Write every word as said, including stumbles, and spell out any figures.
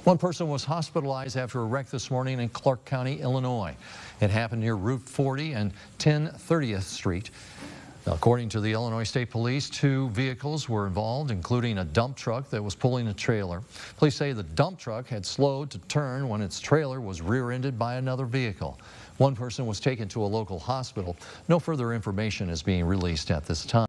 One person was hospitalized after a wreck this morning in Clark County, Illinois. It happened near Route forty and ten thirtieth Street. According to the Illinois State Police, two vehicles were involved, including a dump truck that was pulling a trailer. Police say the dump truck had slowed to turn when its trailer was rear-ended by another vehicle. One person was taken to a local hospital. No further information is being released at this time.